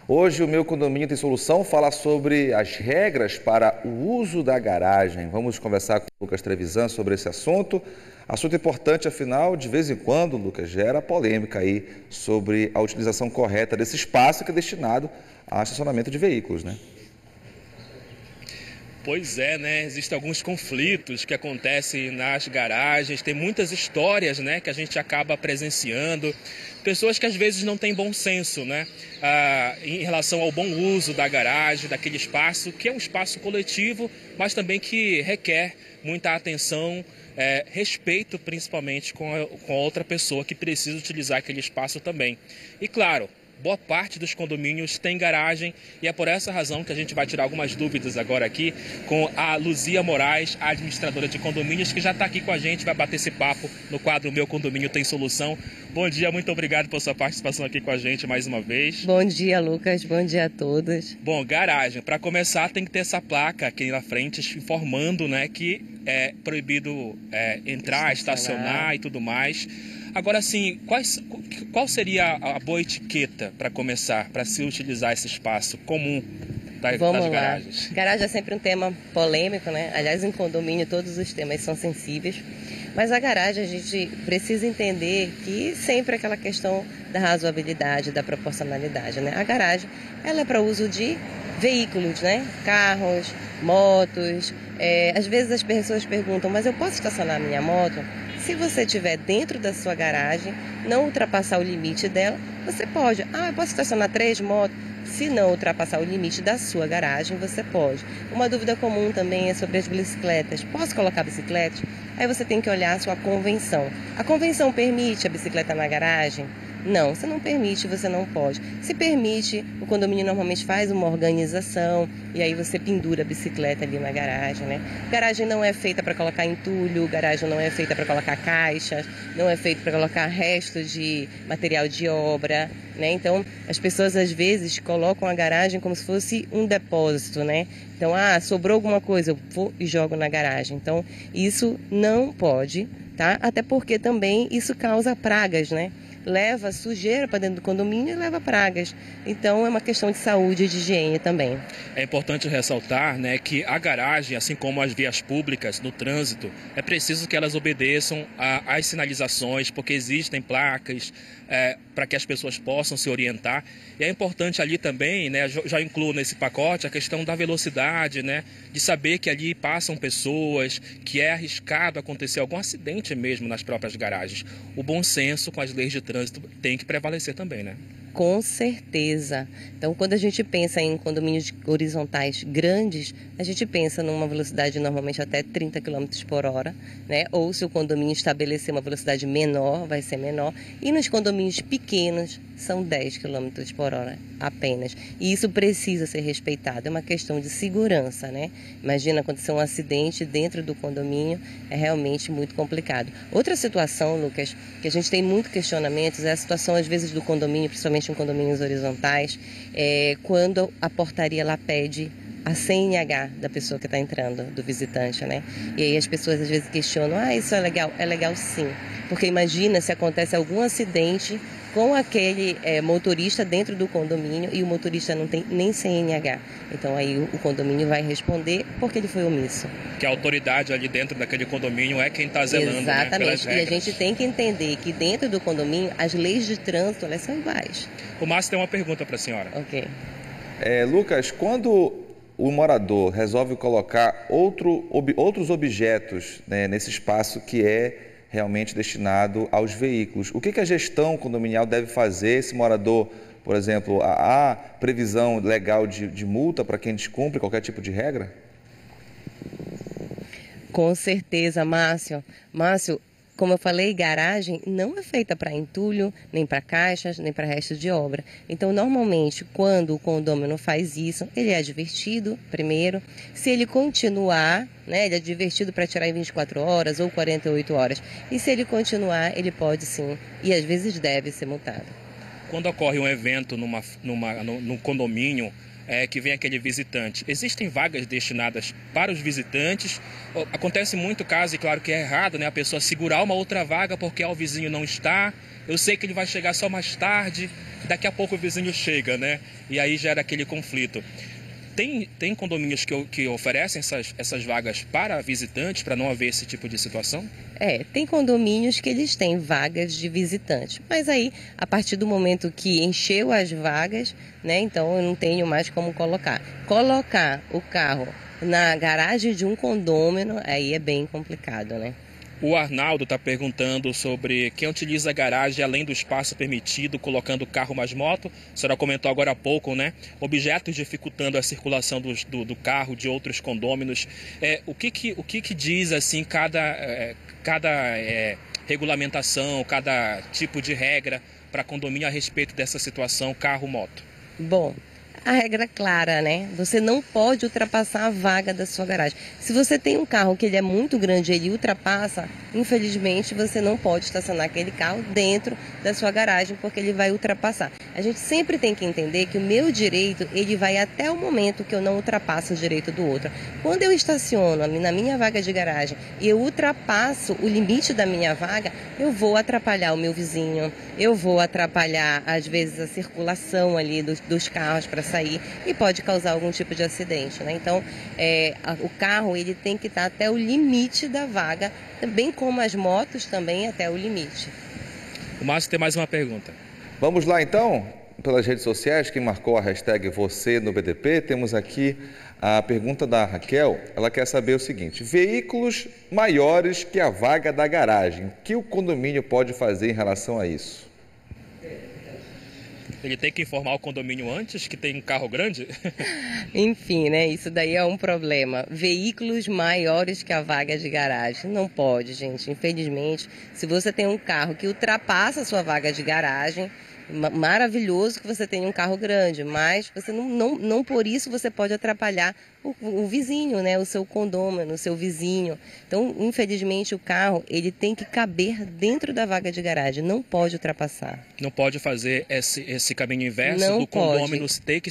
Hoje o Meu Condomínio Tem Solução fala sobre as regras para o uso da garagem. Vamos conversar com o Lucas Trevisan sobre esse assunto. Assunto importante, afinal, de vez em quando, Lucas, gera polêmica aí sobre a utilização correta desse espaço que é destinado a estacionamento de veículos, né? Pois é, né? Existem alguns conflitos que acontecem nas garagens, tem muitas histórias, né, que a gente acaba presenciando. Pessoas que às vezes não têm bom senso, né, em relação ao bom uso da garagem, daquele espaço, que é um espaço coletivo, mas também que requer muita atenção, respeito principalmente com a outra pessoa que precisa utilizar aquele espaço também. E claro, boa parte dos condomínios tem garagem e é por essa razão que a gente vai tirar algumas dúvidas agora aqui com a Luzia Moraes, a administradora de condomínios, que já está aqui com a gente, vai bater esse papo no quadro Meu Condomínio Tem Solução. Bom dia, muito obrigado por sua participação aqui com a gente mais uma vez. Bom dia, Lucas, bom dia a todos. Bom, garagem, para começar tem que ter essa placa aqui na frente informando, né, que é proibido entrar, estacionar e tudo mais. Agora, assim, qual seria a boa etiqueta para começar, para se utilizar esse espaço comum das garagens? Garagem é sempre um tema polêmico, né? Aliás, em condomínio todos os temas são sensíveis. Mas a garagem a gente precisa entender que sempre é aquela questão da razoabilidade, da proporcionalidade, né? A garagem, ela é para uso de veículos, né? Carros, motos. Às vezes as pessoas perguntam, mas eu posso estacionar minha moto? Se você estiver dentro da sua garagem, não ultrapassar o limite dela, você pode. Eu posso estacionar 3 motos? Se não ultrapassar o limite da sua garagem, você pode. Uma dúvida comum também é sobre as bicicletas. Posso colocar bicicletas? Aí você tem que olhar a sua convenção. A convenção permite a bicicleta na garagem? Não, se não permite, você não pode. Se permite, o condomínio normalmente faz uma organização e aí você pendura a bicicleta ali na garagem, né? Garagem não é feita para colocar entulho, garagem não é feita para colocar caixas, não é feita para colocar restos de material de obra, né? Então, as pessoas às vezes colocam a garagem como se fosse um depósito, né? Então, sobrou alguma coisa, eu vou e jogo na garagem. Então, isso não pode, tá? Até porque também isso causa pragas, né? Leva sujeira para dentro do condomínio e leva pragas. Então é uma questão de saúde e de higiene também. É importante ressaltar, né, que a garagem, assim como as vias públicas no trânsito, é preciso que elas obedeçam às sinalizações, porque existem placas para que as pessoas possam se orientar. E é importante ali também, né, já incluo nesse pacote a questão da velocidade, né, de saber que ali passam pessoas, que é arriscado acontecer algum acidente mesmo nas próprias garagens. O bom senso com as leis de trânsito tem que prevalecer também, né? Com certeza. Então, quando a gente pensa em condomínios horizontais grandes, a gente pensa numa velocidade normalmente até 30 km por hora, né? Ou se o condomínio estabelecer uma velocidade menor, vai ser menor. E nos condomínios pequenos, são 10 km por hora apenas. E isso precisa ser respeitado. É uma questão de segurança, né? Imagina acontecer um acidente dentro do condomínio, é realmente muito complicado. Outra situação, Lucas, que a gente tem muito questionamentos, é a situação às vezes do condomínio, principalmente em condomínios horizontais, quando a portaria lá pede a CNH da pessoa que está entrando, do visitante, né? E aí as pessoas às vezes questionam, isso é legal? É legal sim, porque imagina se acontece algum acidente com aquele motorista dentro do condomínio e o motorista não tem nem CNH. Então aí o condomínio vai responder porque ele foi omisso. Que a autoridade ali dentro daquele condomínio é quem está zelando, exatamente, né, pelas regras. E a gente tem que entender que dentro do condomínio as leis de trânsito elas são iguais. O Márcio tem uma pergunta para a senhora. Ok. Lucas, quando o morador resolve colocar outros objetos, né, nesse espaço que é realmente destinado aos veículos, o que a gestão condominial deve fazer? Esse morador, por exemplo, há previsão legal de multa para quem descumpre qualquer tipo de regra? Com certeza, Márcio. Márcio, como eu falei, garagem não é feita para entulho, nem para caixas, nem para resto de obra. Então, normalmente, quando o condômino faz isso, ele é advertido primeiro. Se ele continuar, né, ele é advertido para tirar em 24 horas ou 48 horas. E se ele continuar, ele pode sim, e às vezes deve ser multado. Quando ocorre um evento num condomínio, que vem aquele visitante. Existem vagas destinadas para os visitantes? Acontece muito caso, e claro que é errado, né? A pessoa segurar uma outra vaga porque o vizinho não está. Eu sei que ele vai chegar só mais tarde, daqui a pouco o vizinho chega, né? E aí gera aquele conflito. Tem condomínios que oferecem essas vagas para visitantes, para não haver esse tipo de situação? Tem condomínios que eles têm vagas de visitante, mas aí, a partir do momento que encheu as vagas, né, então eu não tenho mais como colocar. Colocar o carro na garagem de um condômino, aí é bem complicado, né? O Arnaldo está perguntando sobre quem utiliza a garagem além do espaço permitido, colocando carro mais moto. A senhora comentou agora há pouco, né? Objetos dificultando a circulação do carro de outros condôminos. O que diz assim cada regulamentação, cada tipo de regra para condomínio a respeito dessa situação carro-moto? Bom, a regra é clara, né? Você não pode ultrapassar a vaga da sua garagem. Se você tem um carro que ele é muito grande e ele ultrapassa, infelizmente você não pode estacionar aquele carro dentro da sua garagem porque ele vai ultrapassar. A gente sempre tem que entender que o meu direito, ele vai até o momento que eu não ultrapasso o direito do outro. Quando eu estaciono na minha vaga de garagem e eu ultrapasso o limite da minha vaga, eu vou atrapalhar o meu vizinho, eu vou atrapalhar, às vezes, a circulação ali dos carros para sair e pode causar algum tipo de acidente, né? Então, o carro ele tem que estar até o limite da vaga, bem como as motos também até o limite. O Márcio tem mais uma pergunta. Vamos lá então, pelas redes sociais, quem marcou a hashtag você no BDP, temos aqui a pergunta da Raquel. Ela quer saber o seguinte: veículos maiores que a vaga da garagem, o que o condomínio pode fazer em relação a isso? Ele tem que informar o condomínio antes que tem um carro grande? Enfim, né? Isso daí é um problema. Veículos maiores que a vaga de garagem. Não pode, gente. Infelizmente, se você tem um carro que ultrapassa a sua vaga de garagem, maravilhoso que você tenha um carro grande, mas você não por isso você pode atrapalhar o vizinho, né? O seu condômino, o seu vizinho. Então, infelizmente, o carro ele tem que caber dentro da vaga de garagem, não pode ultrapassar. Não pode fazer esse caminho inverso não do condomínio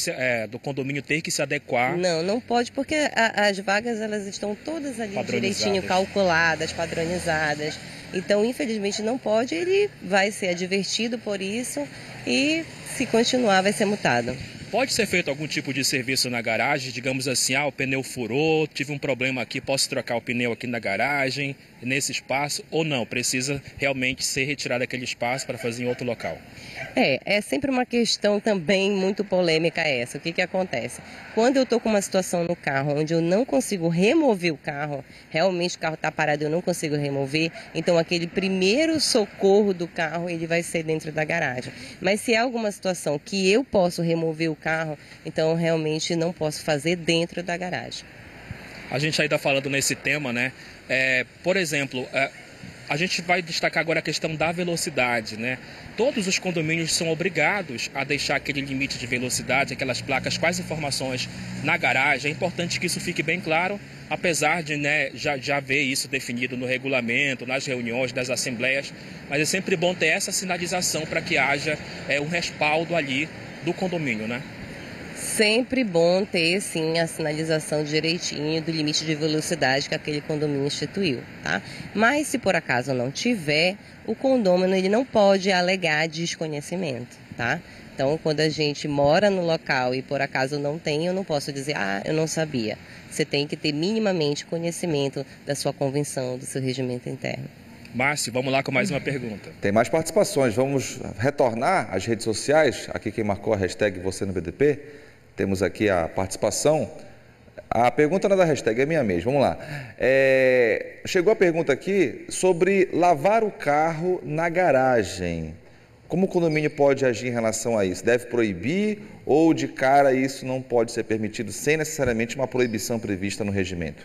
ter que se adequar. Não pode, porque as vagas elas estão todas ali direitinho calculadas, padronizadas. Então, infelizmente, não pode, ele vai ser advertido por isso e, se continuar, vai ser multado. Pode ser feito algum tipo de serviço na garagem, digamos assim, o pneu furou, tive um problema aqui, posso trocar o pneu aqui na garagem, nesse espaço, ou não? Precisa realmente ser retirado aquele espaço para fazer em outro local? É sempre uma questão também muito polêmica essa. O que acontece? Quando eu estou com uma situação no carro onde eu não consigo remover o carro, realmente o carro está parado e eu não consigo remover, então aquele primeiro socorro do carro ele vai ser dentro da garagem. Mas se é alguma situação que eu posso remover o carro, então realmente não posso fazer dentro da garagem. A gente aí está falando nesse tema, né? Por exemplo, a gente vai destacar agora a questão da velocidade, né? Todos os condomínios são obrigados a deixar aquele limite de velocidade, aquelas placas com as informações na garagem. É importante que isso fique bem claro, apesar de, né, já ver isso definido no regulamento, nas reuniões, das assembleias. Mas é sempre bom ter essa sinalização para que haja um respaldo ali do condomínio, né? Sempre bom ter, sim, a sinalização direitinho do limite de velocidade que aquele condomínio instituiu, tá? Mas se por acaso não tiver, o condômino ele não pode alegar desconhecimento, tá? Então, quando a gente mora no local e por acaso não tem, eu não posso dizer, eu não sabia. Você tem que ter minimamente conhecimento da sua convenção, do seu regimento interno. Márcio, vamos lá com mais uma pergunta. Tem mais participações, vamos retornar às redes sociais, aqui quem marcou a hashtag você no BDP. Temos aqui a participação. A pergunta não é da hashtag, é minha mesmo. Vamos lá. Chegou a pergunta aqui sobre lavar o carro na garagem. Como o condomínio pode agir em relação a isso? Deve proibir ou de cara isso não pode ser permitido sem necessariamente uma proibição prevista no regimento?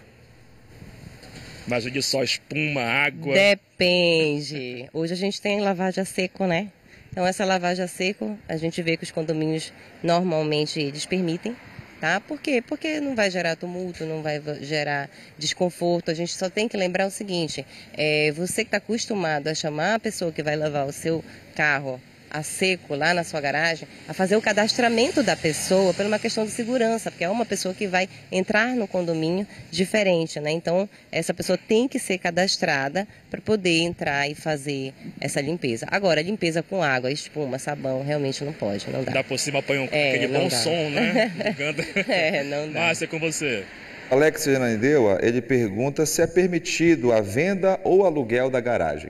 Imagine só espuma, água. Depende. Hoje a gente tem lavagem a seco, né? Então, essa lavagem a seco, a gente vê que os condomínios normalmente eles permitem, tá? Por quê? Porque não vai gerar tumulto, não vai gerar desconforto. A gente só tem que lembrar o seguinte, você que está acostumado a chamar a pessoa que vai lavar o seu carro a seco lá na sua garagem, a fazer o cadastramento da pessoa por uma questão de segurança, porque é uma pessoa que vai entrar no condomínio diferente, né? Então, essa pessoa tem que ser cadastrada para poder entrar e fazer essa limpeza. Agora, limpeza com água, espuma, sabão, realmente não pode, não dá. Dá por cima, põe aquele bom som, né? Não dá. Márcia, com você. Alex Fernandeua, ele pergunta se é permitido a venda ou aluguel da garagem.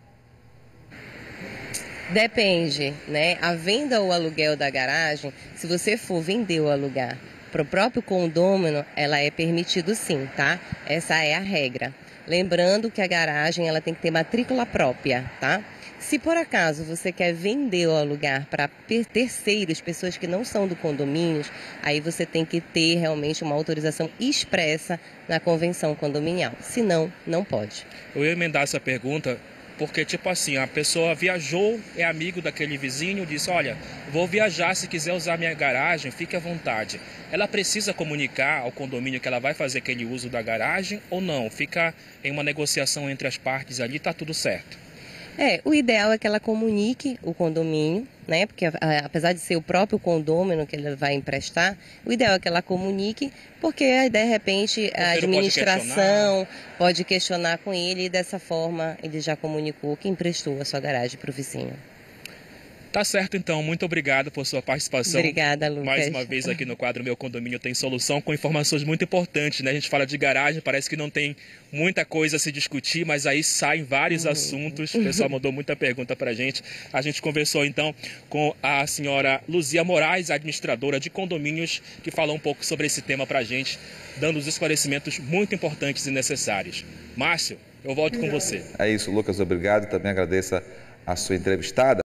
Depende, né? A venda ou aluguel da garagem, se você for vender ou alugar para o próprio condômino, ela é permitido sim, tá? Essa é a regra. Lembrando que a garagem ela tem que ter matrícula própria, tá? Se por acaso você quer vender ou alugar para terceiros, pessoas que não são do condomínio, aí você tem que ter realmente uma autorização expressa na convenção condominial. Senão, não pode. Eu ia emendar essa pergunta porque, tipo assim, a pessoa viajou, é amigo daquele vizinho, disse, olha, vou viajar, se quiser usar minha garagem, fique à vontade. Ela precisa comunicar ao condomínio que ela vai fazer aquele uso da garagem ou não? Fica em uma negociação entre as partes ali, tá tudo certo. O ideal é que ela comunique o condomínio, né? Porque apesar de ser o próprio condômino que ele vai emprestar, o ideal é que ela comunique, porque de repente a administração pode questionar com ele e dessa forma ele já comunicou que emprestou a sua garagem para o vizinho. Tá certo, então. Muito obrigado por sua participação. Obrigada, Lucas. Mais uma vez aqui no quadro Meu Condomínio Tem Solução, com informações muito importantes, né? A gente fala de garagem, parece que não tem muita coisa a se discutir, mas aí saem vários assuntos. O pessoal mandou muita pergunta pra gente. A gente conversou, então, com a senhora Luzia Moraes, administradora de condomínios, que falou um pouco sobre esse tema pra gente, dando os esclarecimentos muito importantes e necessários. Márcio, eu volto com você. É isso, Lucas. Obrigado. Também agradeço a sua entrevistada.